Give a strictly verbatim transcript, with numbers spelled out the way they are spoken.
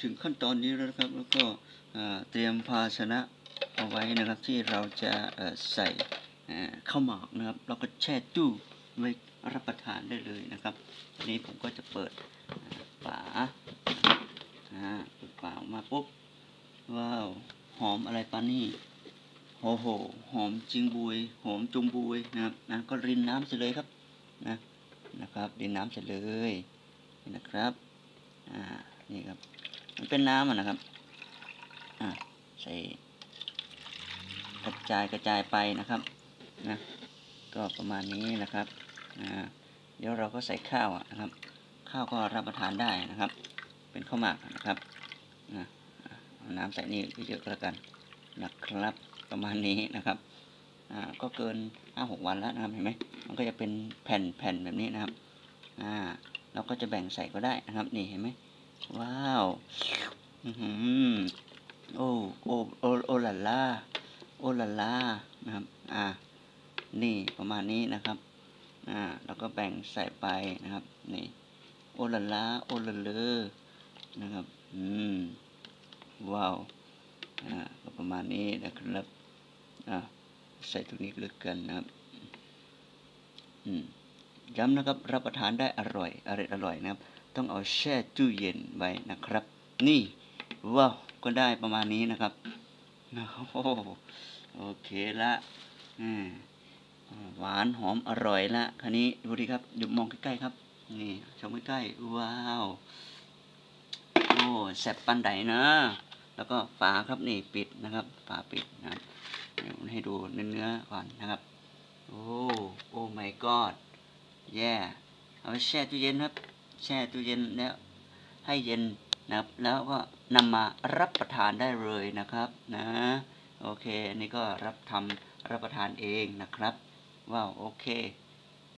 ถึงขั้นตอนนี้แล้วนะครับแล้วก็เตรียมภาชนะเอาไว้นะครับที่เราจะใส่ข้าวหมากนะครับแล้วก็แช่ตู้ไว้รับประทานได้เลยนะครับทีนี้ผมก็จะเปิดฝาเปิดฝาออกมาปุ๊บว้าวหอมอะไรปานี่โอ้โหหอมจิงบุยหอมจุงบุยนะครับนะก็รินน้ำเสร็จเลยครับนะนะครับรินน้ำเสร็จเลยนี่นะครับอ่านี่ครับมันเป็นน้ำอ่ะนะครับอ่าใส่กระจายกระจายไปนะครับนะก็ประมาณนี้นะครับอ่าเดี๋ยวเราก็ใส่ข้าวนะครับข้าวก็รับประทานได้นะครับเป็นข้าวหมากนะครับนะน้ำใส่นี่เยอะๆก็แล้วกันนะครับประมาณนี้นะครับอ่าก็เกิน ห้าหก วันแล้วนะครับเห็นไหมมันก็จะเป็นแผ่นๆแบบนี้นะครับอ่าเราก็จะแบ่งใส่ก็ได้นะครับนี่เห็นไหมว้าวอือหือโอ้โอ้โอ้โอ้ละล่าโอ้ละล่านะครับอ่านี่ประมาณนี้นะครับอ่าเราก็แบ่งใส่ไปนะครับนี่โอ้ละล่าโอ้ละเลอนะครับอืมว้าวอ่าก็ประมาณนี้นะครับอ่าใส่ตรงนี้ลึกกันนะครับอืมย้ำนะครับรับประทานได้อร่อยอร่อยอร่อยนะครับต้องเอาแช่ตู้เย็นไว้นะครับนี่ว้าวก็ได้ประมาณนี้นะครับโอ้โอเคละอืมหวานหอมอร่อยละคันนี้ดูดิครับดูมองใกล้ๆครับนี่ชมใกล้ๆว้าวโอ้แซ่บปันไดนะแล้วก็ฝาครับนี่ปิดนะครับฝาปิดนะครับให้ดูเนื้อๆก่อนนะครับโอ้โอ้ my god แย่เอาไปแช่ตู้เย็นครับแช่ตู้เย็นแล้วให้เย็นนะครับแล้วก็นำมารับประทานได้เลยนะครับนะโอเคอันนี้ก็รับทำรับประทานเองนะครับว้าวโอเค